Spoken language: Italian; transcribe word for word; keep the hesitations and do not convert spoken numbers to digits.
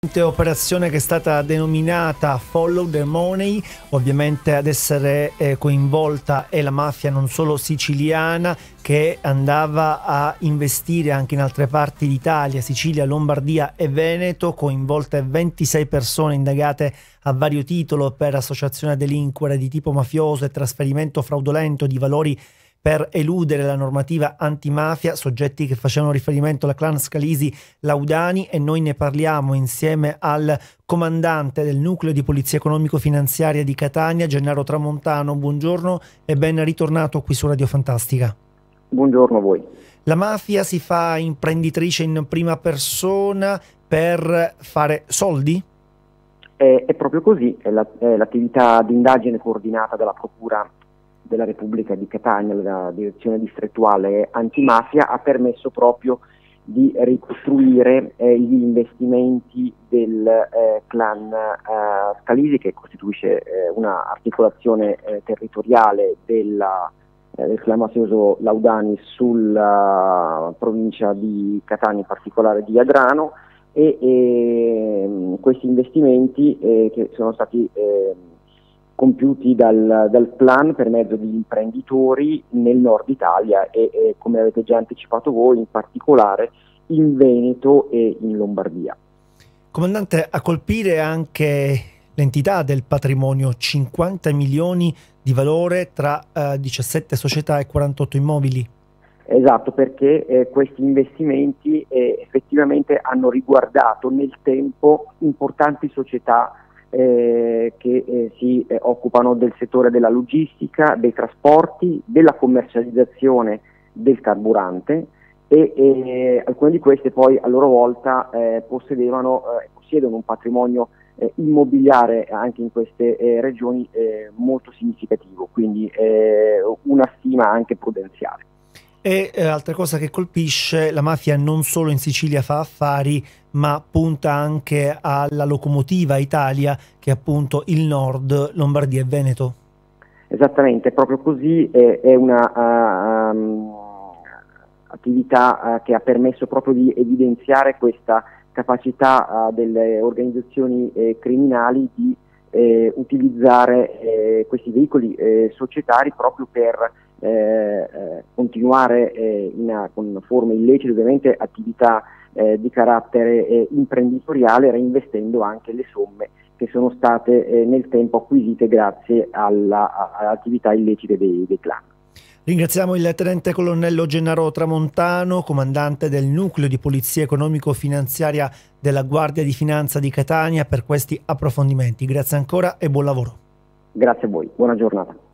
Operazione che è stata denominata Follow the Money. Ovviamente ad essere eh, coinvolta è la mafia non solo siciliana, che andava a investire anche in altre parti d'Italia, Sicilia, Lombardia e Veneto, coinvolte ventisei persone indagate a vario titolo per associazione a delinquere di tipo mafioso e trasferimento fraudolento di valori per eludere la normativa antimafia, soggetti che facevano riferimento alla clan Scalisi Laudani, e noi ne parliamo insieme al comandante del nucleo di polizia economico-finanziaria di Catania, Gennaro Tramontano. Buongiorno e ben ritornato qui su Radio Fantastica. Buongiorno a voi. La mafia si fa imprenditrice in prima persona per fare soldi? È, è proprio così, è la, è l'attività di indagine coordinata dalla Procura della Repubblica di Catania, la direzione distrettuale antimafia, ha permesso proprio di ricostruire eh, gli investimenti del eh, clan eh, Scalisi, che costituisce eh, una articolazione eh, territoriale della, eh, del clan mafioso Laudani sulla provincia di Catania, in particolare di Adrano, e, e questi investimenti eh, che sono stati eh, compiuti dal, dal clan per mezzo di imprenditori nel nord Italia e, e, come avete già anticipato voi, in particolare in Veneto e in Lombardia. Comandante, a colpire anche l'entità del patrimonio, cinquanta milioni di valore tra eh, diciassette società e quarantotto immobili. Esatto, perché eh, questi investimenti eh, effettivamente hanno riguardato nel tempo importanti società Eh, che eh, si eh, occupano del settore della logistica, dei trasporti, della commercializzazione del carburante e eh, alcune di queste poi a loro volta eh, possedevano, eh, possiedono un patrimonio eh, immobiliare anche in queste eh, regioni eh, molto significativo, quindi eh, una stima anche prudenziale. E eh, altra cosa che colpisce, la mafia non solo in Sicilia fa affari, ma punta anche alla locomotiva Italia, che è appunto il nord, Lombardia e Veneto. Esattamente, proprio così, eh, è una uh, um, attività uh, che ha permesso proprio di evidenziare questa capacità uh, delle organizzazioni eh, criminali di eh, utilizzare eh, questi veicoli eh, societari proprio per Eh, eh, continuare eh, in, con forme illecite, ovviamente attività eh, di carattere eh, imprenditoriale, reinvestendo anche le somme che sono state eh, nel tempo acquisite grazie all'attività illecite dei, dei clan. Ringraziamo il tenente colonnello Gennaro Tramontano, comandante del nucleo di polizia economico-finanziaria della Guardia di Finanza di Catania, per questi approfondimenti. Grazie ancora e buon lavoro. Grazie a voi, buona giornata.